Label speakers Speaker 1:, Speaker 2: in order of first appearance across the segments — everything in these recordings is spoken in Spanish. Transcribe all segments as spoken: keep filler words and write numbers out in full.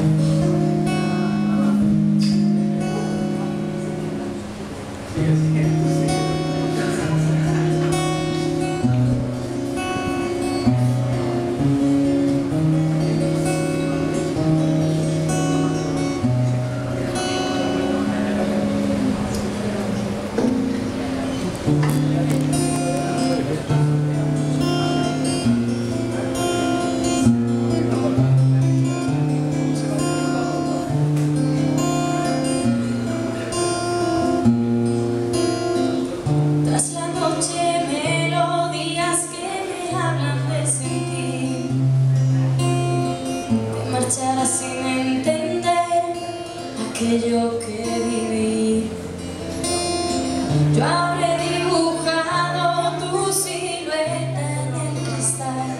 Speaker 1: Sin entender aquello que viví, yo habré dibujado tu silueta en el cristal,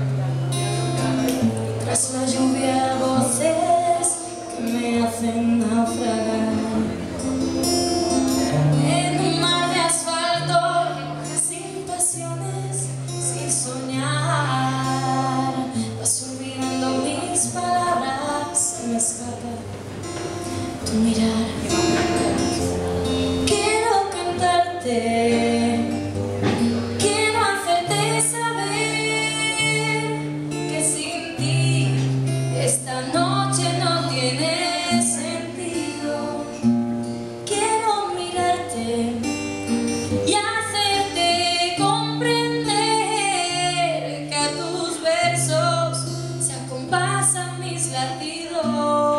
Speaker 1: y tras la lluvia voces que me hacen naufragar en un mar de asfalto, sin pasiones, sin soñar. Vas olvidando mis palabras, se me escapa tu mirar. Quiero cantarte, quiero hacerte saber que sin ti esta noche no tiene sentido. Quiero mirarte y hacerte comprender que a tus versos se acompasan mis latidos.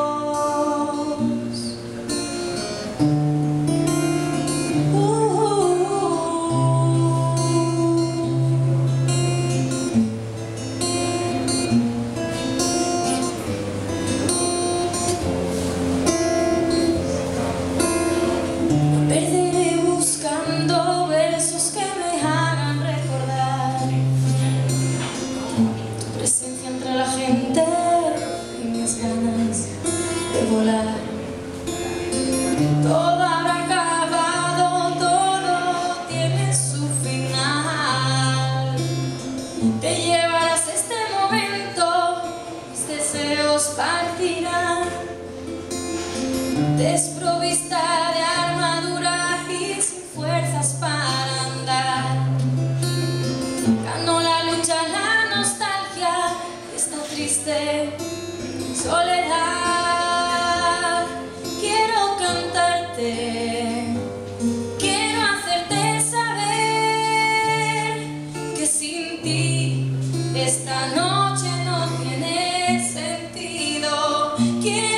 Speaker 1: Entre la gente y mis ganas de volar, todo habrá acabado, todo tiene su final. Te llevarás este momento, mis deseos partirán, desprovista de armadura y sin fuerzas para andar. Ganó la lucha la nostalgia, esta triste soledad. Quiero cantarte, quiero hacerte saber que sin ti esta noche no tiene sentido. Quiero